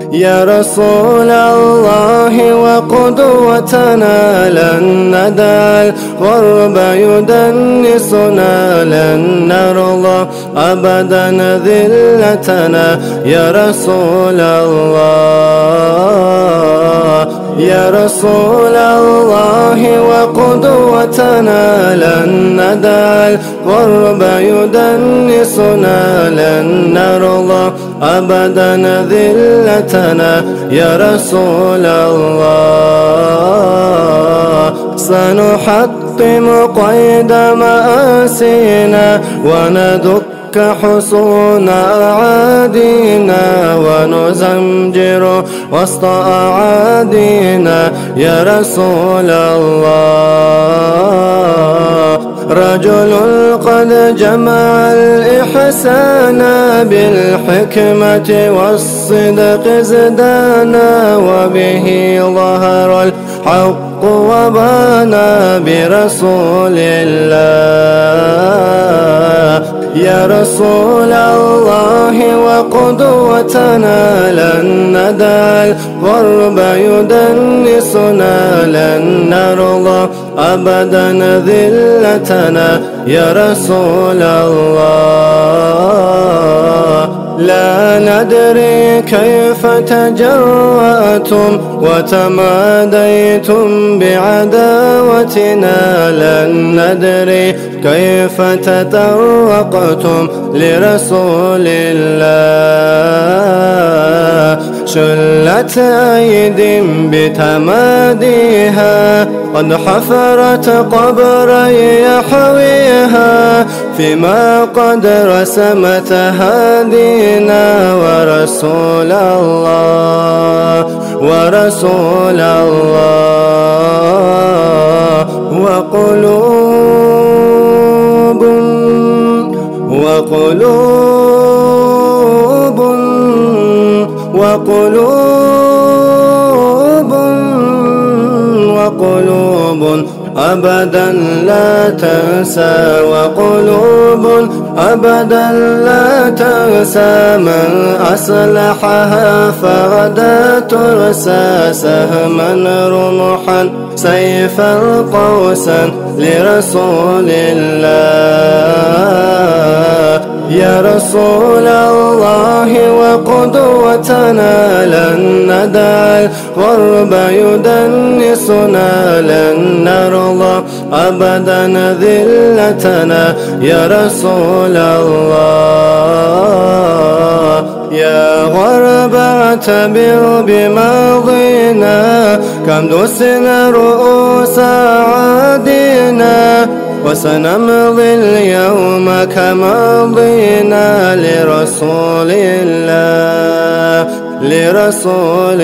يا رسول الله وقدوتنا لن ندع الغرب يدنسنا، لن نرضى أبدا ذلتنا يا رسول الله. يا رسول الله وقدوتنا لن ندع الغرب يدنسنا، لن نرضى أبدا ذلتنا يا رسول الله. سنحطم قيد مآسينا وندك حصون أعادينا، ونزمجر وسط أعادينا يا رسول الله. رجل قد جمع الإحسان بالحكمة والصدق ازدانا، وبه ظهر الحق وبانا برسول الله. يا رسول الله وقدوتنا لن ندع الغرب يدنسنا، لن نرضى أبدا ذلتنا يا رسول الله. لا ندري كيف تجرأتم وتماديتم بعداوتنا، لن ندري كيف تطرقتم لرسول الله. شلت أيد بتماديها قد حفرت قبرا يحويها، فيما قد رسمتها دينا ورسول الله. ورسول الله. وقلوب وقلوب وقلوب وقلوب أبدا لا تنسى، وقلوب أبدا لا تنسى من أصلحها فغدا ترسى. سهما رمحا سيفا قوسا لرسول الله. يا رسول الله وقدوتنا لن ندع الغرب يدنسنا، لن نرضى أبدا ذلتنا يا رسول الله. يا غرب اعتبر بماضينا، كم دسنا رؤوس عادينا، وسنمضي اليوم كماضينا لرسول الله. لرسول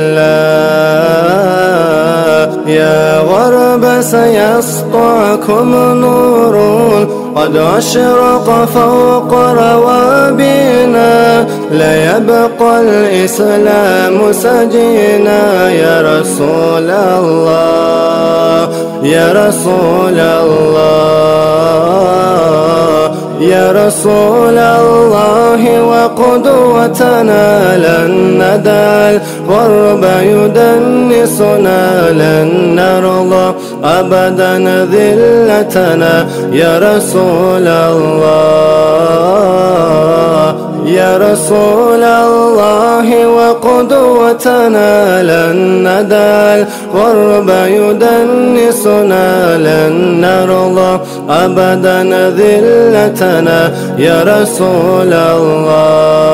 الله. يا غرب سيسطعكم نور قد أشرق فوق روابينا، لا يبقى الإسلام سجينا يا رسول الله. يا رسول الله. يا رسول الله وقدوتنا لن ندع الغرب يدنسنا، لن نرضى أبدا ذلتنا يا رسول الله. يا رسول الله وقدوتنا لن ندع الغرب يدنسنا، لن نرضى أبدا ذلتنا يا رسول الله.